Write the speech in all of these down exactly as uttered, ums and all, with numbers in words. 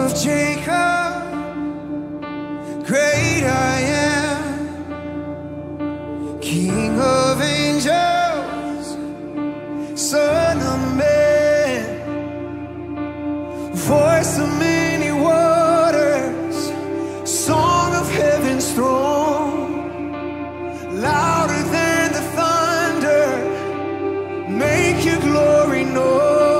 of Jacob, great I am, King of angels, Son of man, voice of many waters, song of heaven's throne, louder than the thunder, make your glory known.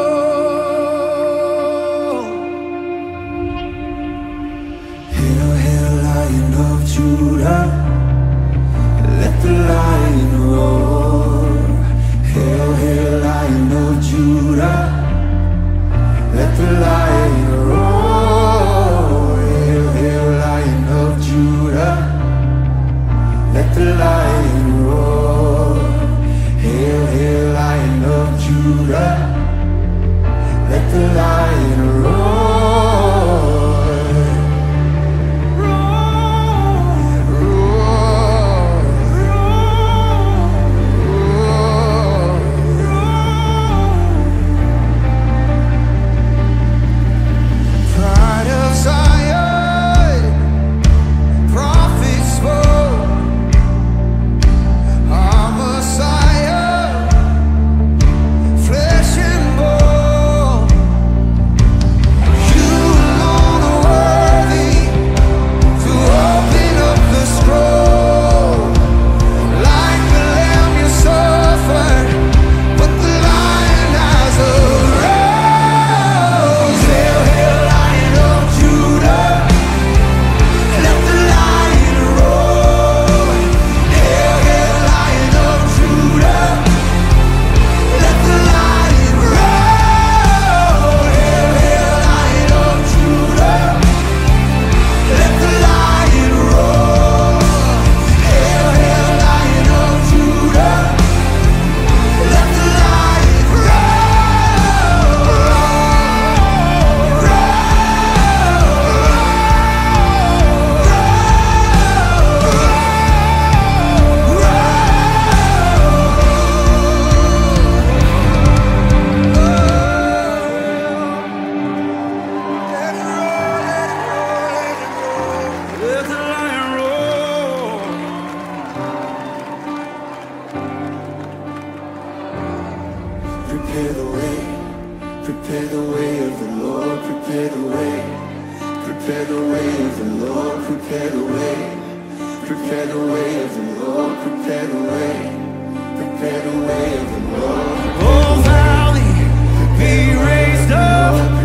Hail, hail, Lion of Judah, let the lion roar. Hail, hail, Lion of Judah, let the lion roar. Hail, hail, Lion of Judah, let the lion roar. Hail, hail, Lion of Judah, let the lion roar. Prepare the way, prepare the way of the Lord, prepare the way, prepare the way of the Lord, prepare the way, prepare the way of the Lord, prepare the way, prepare the way of the Lord. Oh, valley, be raised up.